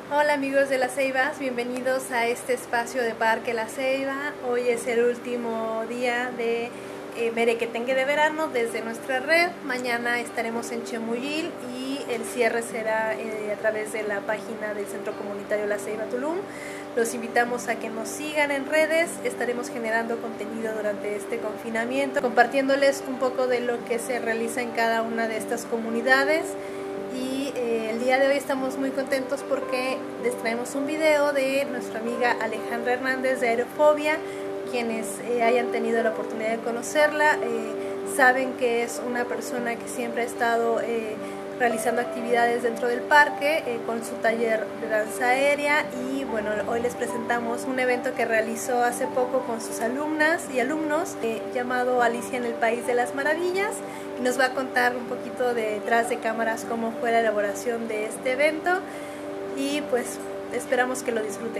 Hola amigos de Las Ceibas, bienvenidos a este espacio de Parque La Ceiba. Hoy es el último día de Merequetengue de verano desde nuestra red. Mañana estaremos en Chemuyil y el cierre será a través de la página del Centro Comunitario La Ceiba Tulum. Los invitamos a que nos sigan en redes. Estaremos generando contenido durante este confinamiento, compartiéndoles un poco de lo que se realiza en cada una de estas comunidades. Y el día de hoy estamos muy contentos porque les traemos un video de nuestra amiga Alejandra Hernández de Aerofobia. Quienes hayan tenido la oportunidad de conocerla saben que es una persona que siempre ha estado realizando actividades dentro del parque con su taller de danza aérea. Y bueno, hoy les presentamos un evento que realizó hace poco con sus alumnas y alumnos llamado Alicia en el País de las Maravillas, y nos va a contar un poquito detrás de cámaras cómo fue la elaboración de este evento, y pues esperamos que lo disfruten.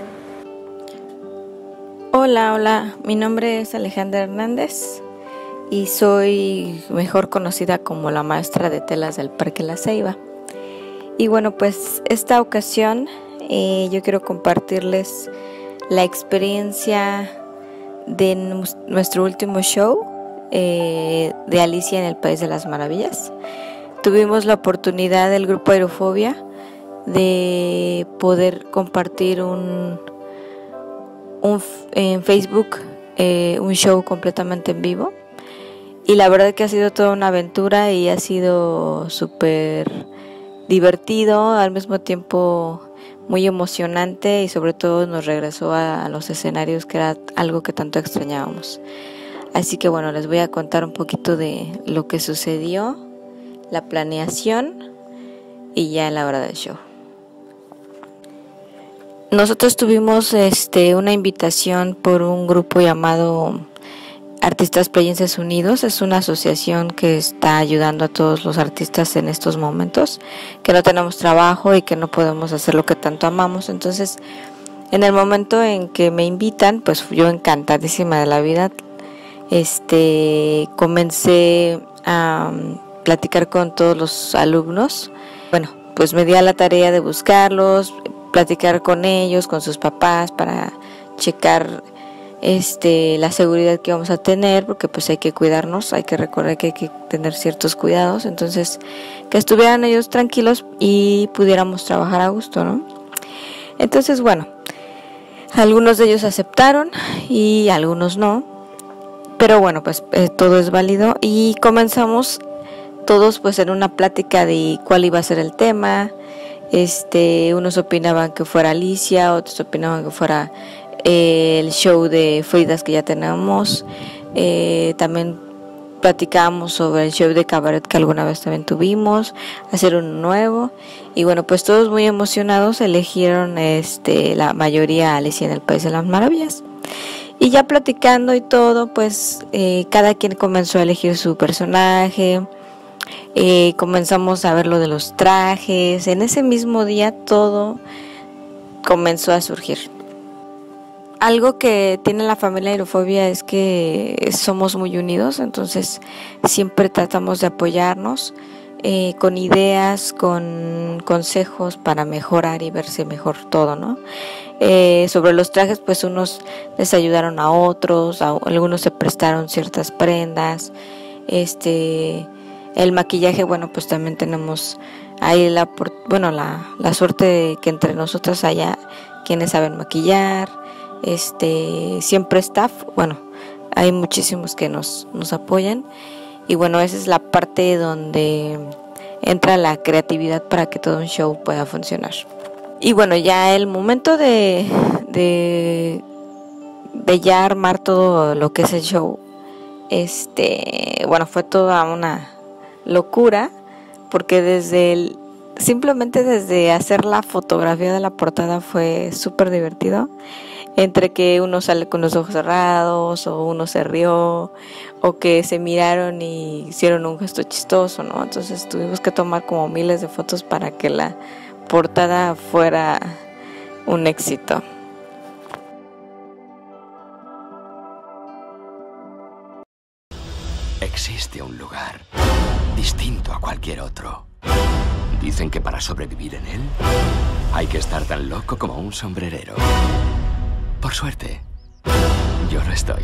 Hola, mi nombre es Alejandra Hernández y soy mejor conocida como la maestra de telas del Parque La Ceiba. Y bueno, pues esta ocasión yo quiero compartirles la experiencia de nuestro último show de Alicia en el País de las Maravillas. Tuvimos la oportunidad del grupo Aerofobia de poder compartir en Facebook un show completamente en vivo, y la verdad que ha sido toda una aventura y ha sido súper divertido, al mismo tiempo muy emocionante, y sobre todo nos regresó a los escenarios, que era algo que tanto extrañábamos. Así que bueno, les voy a contar un poquito de lo que sucedió, la planeación y ya la hora del show. Nosotros tuvimos una invitación por un grupo llamado Artistas Playenses Unidos. Es una asociación que está ayudando a todos los artistas en estos momentos, que no tenemos trabajo y que no podemos hacer lo que tanto amamos. Entonces, en el momento en que me invitan, pues yo encantadísima de la vida, comencé a platicar con todos los alumnos. Bueno, pues me di a la tarea de buscarlos, platicar con ellos, con sus papás, para checar la seguridad que vamos a tener, porque pues hay que cuidarnos, hay que recordar que hay que tener ciertos cuidados. Entonces, que estuvieran ellos tranquilos y pudiéramos trabajar a gusto, ¿no? Entonces, bueno, algunos de ellos aceptaron y algunos no, pero bueno, pues todo es válido, y comenzamos todos pues en una plática de cuál iba a ser el tema. Unos opinaban que fuera Alicia, otros opinaban que fuera el show de Fridas que ya tenemos. También platicábamos sobre el show de cabaret que alguna vez también tuvimos, hacer uno nuevo. Y bueno, pues todos muy emocionados eligieron la mayoría Alicia en el País de las Maravillas. Y ya platicando y todo, pues cada quien comenzó a elegir su personaje. Comenzamos a ver lo de los trajes. En ese mismo día todo comenzó a surgir. Algo que tiene la familia Aerofobia es que somos muy unidos, entonces siempre tratamos de apoyarnos con ideas, con consejos para mejorar y verse mejor todo, ¿no? Sobre los trajes, pues unos les ayudaron a otros, algunos se prestaron ciertas prendas. El maquillaje, bueno, pues también tenemos ahí la suerte de que entre nosotros haya quienes saben maquillar. Siempre staff, bueno, hay muchísimos que nos apoyan, y bueno, esa es la parte donde entra la creatividad para que todo un show pueda funcionar. Y bueno, ya el momento de ya armar todo lo que es el show, bueno, fue toda una locura, porque simplemente desde hacer la fotografía de la portada fue súper divertido, entre que uno sale con los ojos cerrados, o uno se rió, o que se miraron y hicieron un gesto chistoso, ¿no? Entonces tuvimos que tomar como miles de fotos para que la portada fuera un éxito. Existe un lugar distinto a cualquier otro. Dicen que para sobrevivir en él Hay que estar tan loco como un sombrerero. Por suerte, yo lo estoy.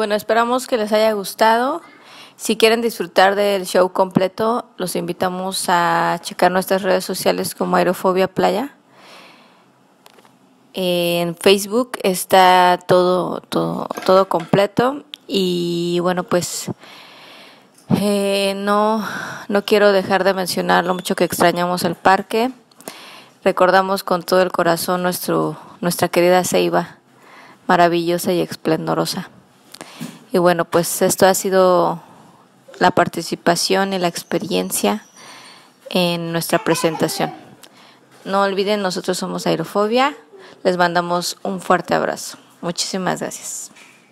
Bueno, esperamos que les haya gustado. Si quieren disfrutar del show completo, los invitamos a checar nuestras redes sociales como Aerofobia Playa. En Facebook está todo completo. Y bueno, pues no quiero dejar de mencionar lo mucho que extrañamos el parque. Recordamos con todo el corazón nuestra querida Ceiba, maravillosa y esplendorosa. Y bueno, pues esto ha sido la participación y la experiencia en nuestra presentación. No olviden, nosotros somos Aerofobia. Les mandamos un fuerte abrazo. Muchísimas gracias.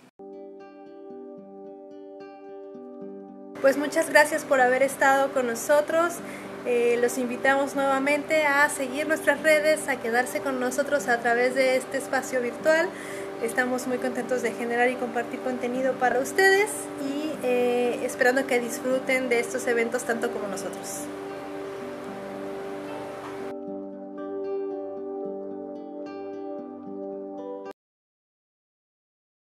Pues muchas gracias por haber estado con nosotros. Los invitamos nuevamente a seguir nuestras redes, a quedarse con nosotros a través de este espacio virtual. Estamos muy contentos de generar y compartir contenido para ustedes y esperando que disfruten de estos eventos tanto como nosotros.